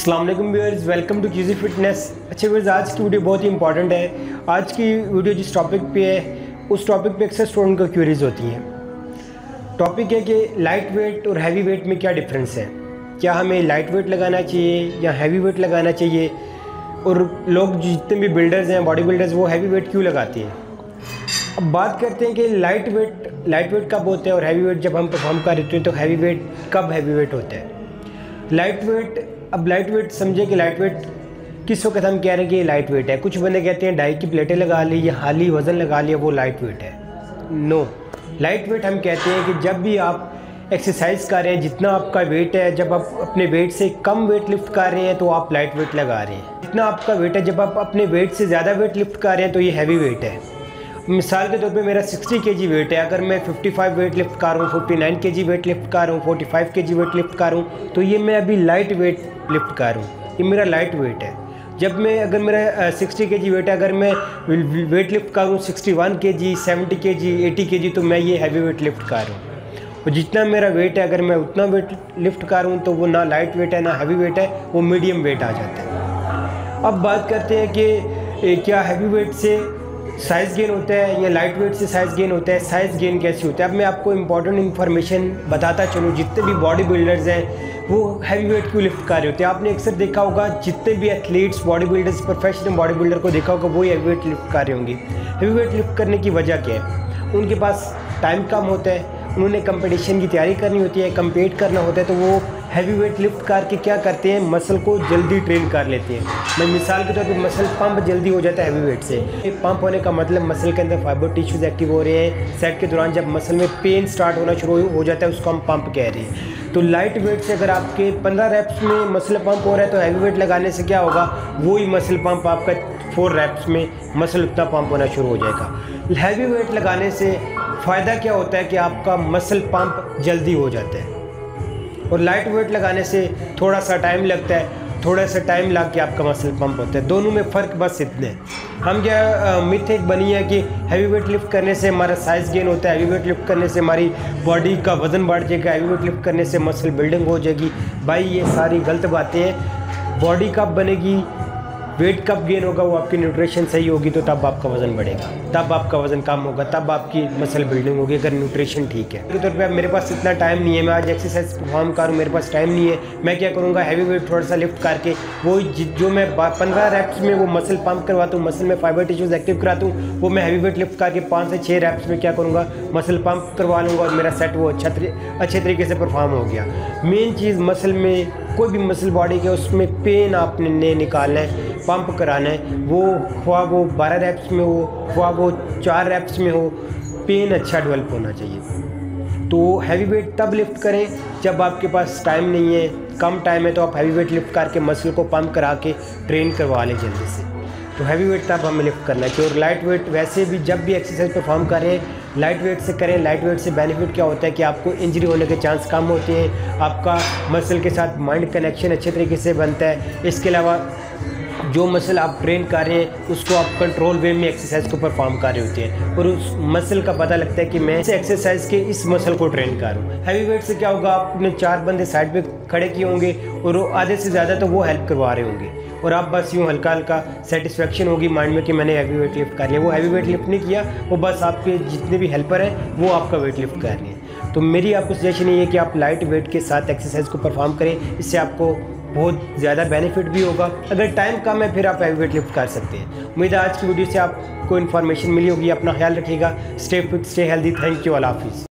अस्सलाम वालेकुम viewers, welcome to QG fitness. अच्छे व्यूअर्स, आज की वीडियो बहुत ही इंपॉर्टेंट है। आज की वीडियो जिस टॉपिक पे है उस टॉपिक पे अक्सर स्टूडेंट को क्यूरीज होती हैं। टॉपिक है कि लाइट वेट और हैवी वेट में क्या डिफरेंस है, क्या हमें लाइट वेट लगाना चाहिए या हैवी वेट लगाना चाहिए, और लोग जितने भी बिल्डर्स हैं, बॉडी बिल्डर्स, वो हैवी वेट क्यों लगाते हैं। अब बात करते हैं कि लाइट वेट कब होता है और हैवी वेट जब हम परफॉर्म कर रहे हैं तो हैवी वेट होता है। लाइट वेट समझे कि लाइट वेट किस वक्त हम कह रहे हैं कि ये लाइट वेट है। कुछ बंदे कहते हैं डाई की प्लेटें लगा ली या हाली वज़न लगा लिया वो लाइट वेट है। नो, लाइट वेट हम कहते हैं कि जब भी आप एक्सरसाइज कर रहे हैं, जितना आपका वेट है, जब आप अपने वेट से कम वेट लिफ्ट कर रहे हैं तो आप लाइट वेट लगा रहे हैं। जितना आपका वेट है, जब आप अपने वेट से ज़्यादा वेट लिफ्ट कर रहे हैं तो ये हैवी वेट है। मिसाल के तौर पे मेरा 60 kg वेट है, अगर मैं 55 वेट लिफ्ट कर रहा हूँ, 59 kg वेट लिफ्ट कर रहा हूँ, 45 kg वेट लिफ्ट कर रहा हूँ, तो ये मैं अभी लाइट वेट लिफ्ट कर रहा हूँ, ये मेरा लाइट वेट है। जब मैं अगर मेरा 60 kg वेट है, अगर मैं वेट लिफ्ट कर रहा हूँ 61 kg, 70 kg, 80 kg, तो मैं ये हैवी वेट लिफ्ट कर रहा हूँ। और जितना मेरा वेट है, अगर मैं उतना वेट लिफ्ट कर रहा हूँ तो वो ना लाइट वेट है ना हैवी वेट है, वो मीडियम वेट आ जाता है। अब बात करते हैं कि क्या हैवी वेट से साइज़ गेन होता है या लाइट वेट से साइज़ गेन होता है, साइज़ गेन कैसे होता है। अब मैं आपको इंपॉर्टेंट इन्फॉर्मेशन बताता चलूँ। जितने भी बॉडी बिल्डर्स हैं वो हैवी वेट क्यों लिफ्ट कर रहे होते हैं। आपने अक्सर देखा होगा, जितने भी athletes, body builders, professional body builder को देखा होगा, वो हैवी वेट लिफ्ट कर रहे होंगे। हैवी वेट लिफ्ट करने की वजह क्या है? उनके पास टाइम कम होता है, उन्होंने कंपटीशन की तैयारी करनी होती है, कंपीट करना होता है, तो वो हैवी वेट लिफ्ट करके क्या करते हैं, मसल को जल्दी ट्रेन कर लेते हैं। मैं मिसाल के तौर पे मसल पंप जल्दी हो जाता है हैवी वेट से। पंप होने का मतलब मसल के अंदर फाइबर टिश्यूज एक्टिव हो रहे हैं। सेट के दौरान जब मसल में पेन स्टार्ट होना शुरू हो जाता है, उसको हम पंप कह रहे हैं। तो लाइट वेट से अगर आपके 15 रैप्स में मसल पंप हो रहा है तो हैवी वेट लगाने से क्या होगा, वही मसल पंप आपका 4 रैप्स में मसल उतना पंप होना शुरू हो जाएगा। हैवी वेट लगाने से फ़ायदा क्या होता है कि आपका मसल पंप जल्दी हो जाता है, और लाइट वेट लगाने से थोड़ा सा टाइम लगता है, थोड़ा सा टाइम लग के आपका मसल पंप होता है। दोनों में फ़र्क बस इतने हैं। हम क्या मिथ एक बनी है कि हैवी वेट लिफ्ट करने से हमारा साइज़ गेन होता है, हैवी वेट लिफ्ट करने से हमारी बॉडी का वज़न बढ़ जाएगा, हैवी वेट लिफ्ट करने से मसल बिल्डिंग हो जाएगी। भाई ये सारी गलत बातें हैं। बॉडी कब बनेगी, वेट कब गेन होगा, वो आपकी न्यूट्रिशन सही होगी तो तब आपका वज़न बढ़ेगा, तब आपका वज़न कम होगा, तब आपकी मसल बिल्डिंग होगी, अगर न्यूट्रिशन ठीक है। के तौर पे मेरे पास इतना टाइम नहीं है, मैं आज एक्सरसाइज परफॉर्म करूँ, मेरे पास टाइम नहीं है, मैं क्या करूँगा, हैवी वेट थोड़ा सा लिफ्ट करके वो जो मैं 15 रैप्स में वो मसल पंप करवाता हूँ, मसल में फाइबर टिश्यूज एक्टिव कराता हूँ, वो मैं हैवी वेट लिफ्ट करके 5 से 6 रैप्स में क्या करूँगा, मसल पंप करवा लूँगा और मेरा सेट वो अच्छे तरीके से परफॉर्म हो गया। मेन चीज़ मसल में, कोई भी मसल बॉडी के उसमें पेन आपने निकालना है, पंप कराना है, वो ख्वाह वो 12 रैप्स में हो, ख्वाह वो 4 रैप्स में हो, पेन अच्छा डेवलप होना चाहिए। तो हैवी वेट तब लिफ्ट करें जब आपके पास टाइम नहीं है, कम टाइम है, तो आप हैवी वेट लिफ्ट करके मसल को पंप करा के ट्रेन करवा लें जल्दी से। तो हैवी वेट तब हमें लिफ्ट करना चाहिए। और लाइट वेट वैसे भी जब भी एक्सरसाइज परफॉर्म करें लाइट वेट से करें। लाइट वेट से बेनिफिट क्या होता है कि आपको इंजरी होने के चांस कम होते हैं, आपका मसल के साथ माइंड कनेक्शन अच्छे तरीके से बनता है। इसके अलावा जो मसल आप ट्रेन कर रहे हैं उसको आप कंट्रोल वे में एक्सरसाइज को परफॉर्म कर रहे होते हैं, और उस मसल का पता लगता है कि मैं इस एक्सरसाइज के इस मसल को ट्रेन कर रहा हूँ। हैवी वेट से क्या होगा, आपने 4 बंदे साइड पे खड़े किए होंगे और आधे से ज़्यादा तो वो हेल्प करवा रहे होंगे, और आप बस यूँ हल्का हल्का सेटिस्फेक्शन होगी माइंड में कि मैंने हैवी वेट लिफ्ट कर लिया। वो हैवी वेट लिफ्ट नहीं किया, वो बस आपके जितने भी हेल्पर हैं वो आपका वेट लिफ्ट कर रहे हैं। तो मेरी आपको सजेशन ये है कि आप लाइट वेट के साथ एक्सरसाइज को परफॉर्म करें, इससे आपको बहुत ज़्यादा बेनिफिट भी होगा। अगर टाइम कम है फिर आप हैवी वेट लिफ्ट कर सकते हैं। उम्मीद है आज की वीडियो से आपको इन्फॉर्मेशन मिली होगी। अपना ख्याल रखिएगा। Stay fit, stay healthy. Thank you. Allah हाफिज़।